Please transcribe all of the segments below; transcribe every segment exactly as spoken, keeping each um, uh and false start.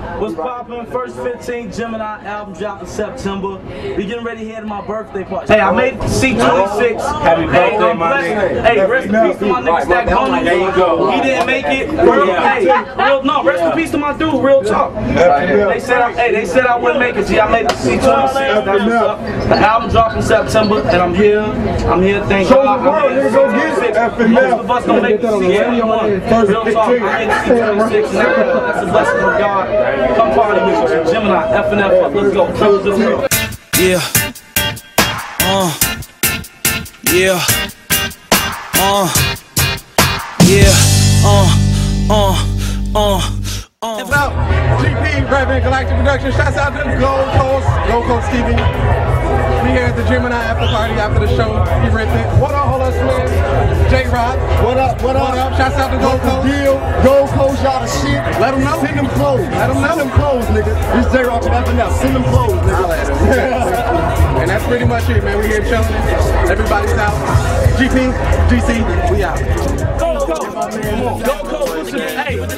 What's poppin'? First fifteen Gemini album dropped in September. We getting ready here to my birthday party. Hey, I made C twenty-six. Happy birthday, hey, my nigga. Hey, rest in peace to my nigga Stack Money. There you go. He didn't make it. Real, hey, real, no, rest in peace to my dude. Real talk. They said, I, hey, they said I wouldn't make it. G, I made the C twenty-six. That's what's up. The album dropped in September, and I'm here. I'm here. Thank God. I'm here. Most of us don't make the C twenty-one. Real talk. I made the C twenty-six. That's a blessing from God. Come party with you. Gemini, F and F, let's go. Trouble to the world. Yeah. Uh. Yeah. Uh. Yeah. Uh. Uh. Uh. Uh. It's out. G P, Raven Galactic Productions. Shouts out to the Gold Coast, Gold Coast T V. We here at the Gemini after party after the show. He ripped it. What up, hold us, man? J-Rock. What up, what up? What up? Shouts out to Gold Coast. Deal. Gold Coast, y'all the shit. Let them know. Send them clothes. Let them know. Send them clothes, nigga. This J-Rock from F and F. Send them clothes, nigga. And that's pretty much it, man. We here chilling. Everybody's out. G P, G C, we out. Go, go. Go, go. Hey, I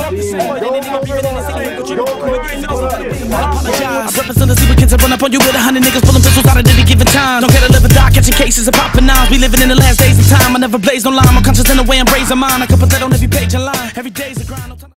represent the super kids that run up on you with a hundred niggas pulling pistols out at any given time. Don't care to live or die, catching cases and popping knives. We living in the last days of time. I never blaze no line. I'm conscious in the way I'm raising mine. I could put that on every page in line. Every day's a grind.